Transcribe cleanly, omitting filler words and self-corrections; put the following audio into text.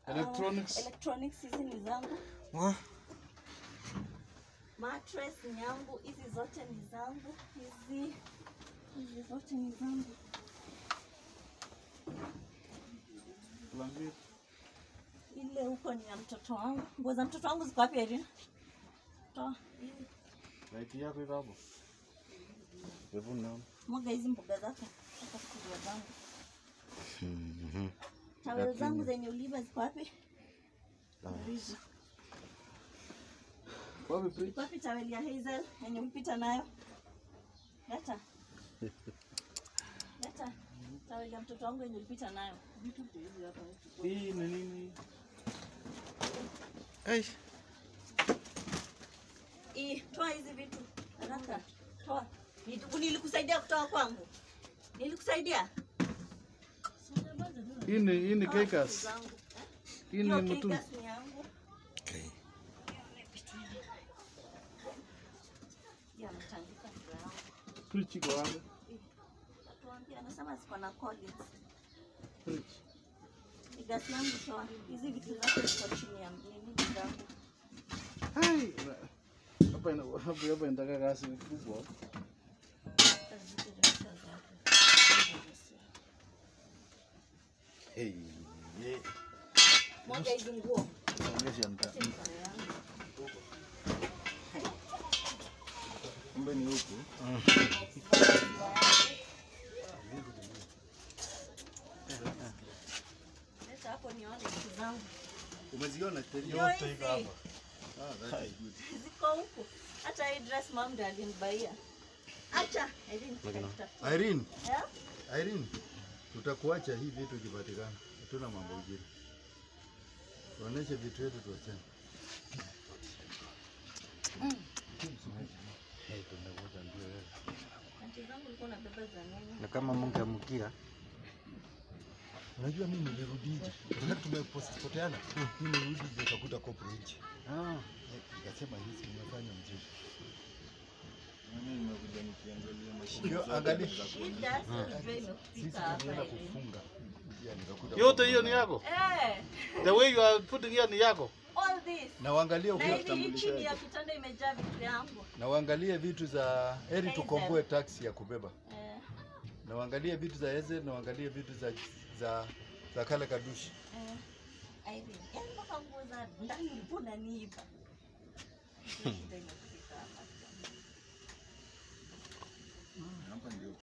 Electronics hizi ni zangu. Mattress ni yangu, hizi zote ni zangu. Hizi zote ni zangu. Ile huko ni ya mtoto wangu. Nguo za mtoto wangu ziko wapi Irene? Toa. Light yako iko hapo. Hebu naona. Mwaga hizi mboga zako. Hapa kwa zangu. Tawel zangu zenye uliba ziko wapi? Hizi. Wapi tawel ya Hazel yenye mpita nayo? Leta. Leta. Tawel ya mtoto wangu yenye ulipita nayo. Vitu hizi hapa. Hii ni nini? Toa hizi vitu. Haraka. Toa. Nilikusaidia kutoa kwangu. Nilikusaidia. Hii ni kekas. Hii ni mtu. Okay. Ya mtandika kwa. Fridge iko hapo. Tuambie anasema siko na Collins. Fridge. Gas yangu toa. Hizi vitu zako ziko chini ya nini zangu. Hai. Hapa ndaka gasi kubwa. Moja hizi nguo. Onyesha mta. Kumbe ni huku. Leta hapo nione vitu zangu. Umeziona yote iko hapa. That is good. Ziko huko. Hata hii dress mom ndiye alinibaia. Acha Irene. Yeah? Irene. Tutakuacha hii vitu kipatikana. Hatuna mambo mengine. Tuoneshe vitu yetu tuachane. Na kama Mungu amkia. Unajua mimi nilirudije? Wakati tumeposteana, mimi nilirudi nikakuta kopo nje. Nikasema hizi nimefanya mzuri. Mimi nimekuja nikiangalia mashine. Angalia. Sisi tunaenda kufunga. Yote hiyo ni yako? The way you are putting here ni yako? All this. Na waangalie ukitambulisha. Chini ya kitanda imejaa vitu yangu. Na waangalie vitu za heri tukomboe taxi ya kubeba. Na waangalie vitu za Eze, na waangalie vitu za kale kadushi. Irene, yani mpaka nguo za ndani mbona niiba? Hapa ndio